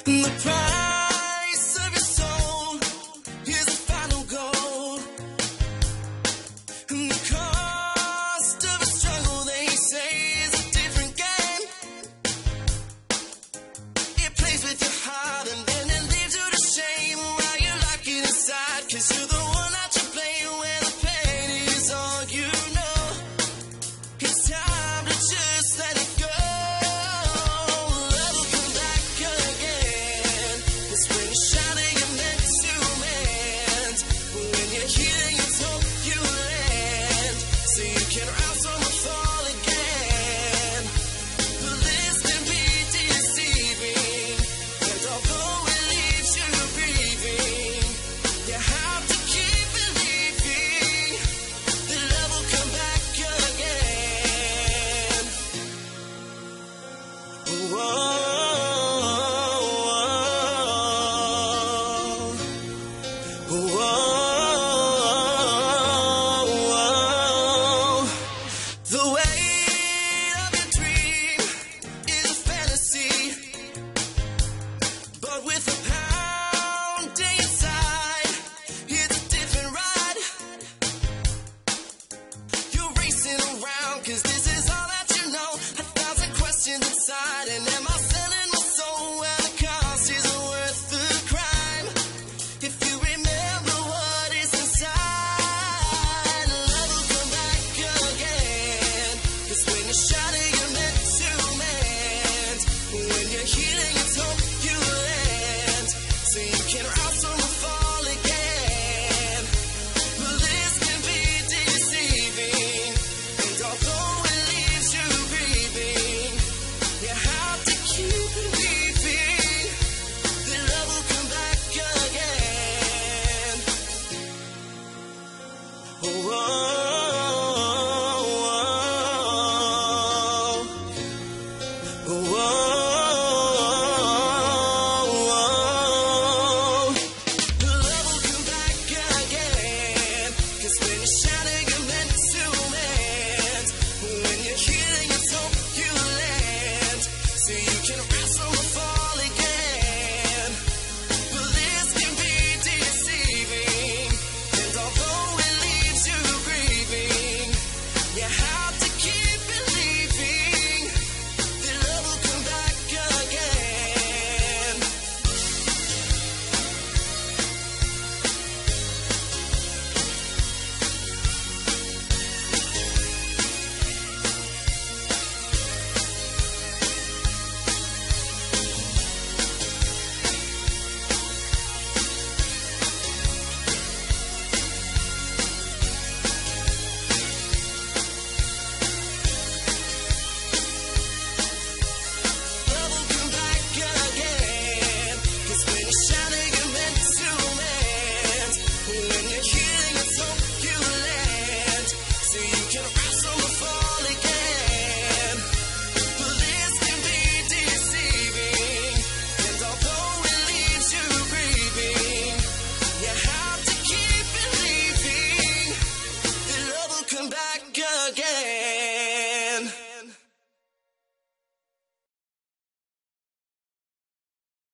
The price of your soul is the final goal. And the cost of a struggle, they say, is a different game. It plays with your heart and then it leaves you to shame while you lock it inside, 'cause you're the one that you blame when the pain is all you know. It's time to just let it go. Love will come back again. It's when you shine and you're meant to mend. When you're healing, it's hope you land, so you can rise from the fall again. But this can be deceiving, and although it leaves you grieving, you have to keep believing that love will come back again. Whoa. Whoa. The weight of your dream is a fantasy, but with a pounding inside, it's a different ride. You're racing around 'cause this is all that you know. 1,000 questions inside, and am I selling my soul? Well, the cost isn't worth the crime. If you remember what is inside, love will come back again. 'Cause when you're shining, you're meant to mend. When you're healing, it's hope you land, so you can